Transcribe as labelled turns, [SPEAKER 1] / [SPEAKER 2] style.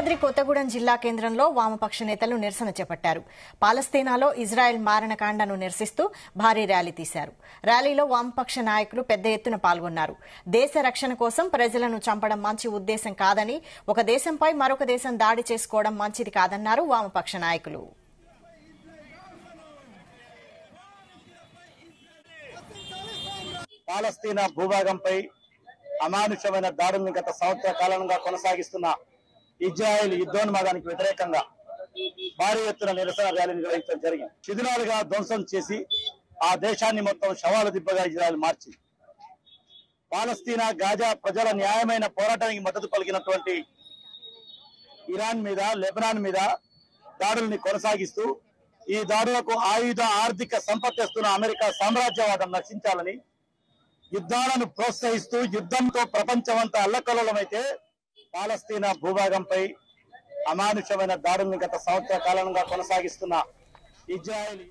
[SPEAKER 1] భద్రాద్రి కొత్తగూడెం జిల్లా కేంద్రంలో వామపక్ష నేతలు నిరసన చేపట్టారు. పాలస్తీనాలో ఇజ్రాయెల్ మారణకాండను నిరసిస్తూ భారీ ర్యాలీ తీశారు. ర్యాలీలో వామపక్ష నాయకులు పెద్ద ఎత్తున పాల్గొన్నారు. దేశ రక్షణ కోసం ప్రజలను చంపడం మంచి ఉద్దేశం కాదని, ఒక దేశంపై మరొక దేశం దాడి చేసుకోవడం మంచిది కాదన్నారు వామపక్ష నాయకులు.
[SPEAKER 2] పాలస్తీనా భూభాగంపై అమానుషమైన దాడుల్ని గత సంవత్సర కాలంగా కొనసాగిస్తున్న ఇజ్రాయెల్ యుద్ధోన్మాదానికి వ్యతిరేకంగా భారీ ఎత్తున నిరసన ర్యాలీ నిర్వహించడం జరిగింది. శిథిలాలుగా ధ్వంసం చేసి ఆ దేశాన్ని మొత్తం శవాల దిబ్బగా ఇజ్రాయెల్ మార్చింది. పాలస్తీనా గాజా ప్రజల న్యాయమైన పోరాటానికి మద్దతు పలికినటువంటి ఇరాన్ మీద, లెబనాన్ మీద దాడుల్ని కొనసాగిస్తూ ఈ దాడులకు ఆయుధ ఆర్థిక సంపత్తిస్తున్న అమెరికా సామ్రాజ్యవాదం నశించాలని, యుద్ధాలను ప్రోత్సహిస్తూ యుద్ధంతో ప్రపంచమంతా అల్లకల్లోలమైతే పాలస్తీనా భూభాగంపై అమానుషమైన దాడుల్ని గత సంవత్సర కాలంగా కొనసాగిస్తున్న ఇజ్రాయెల్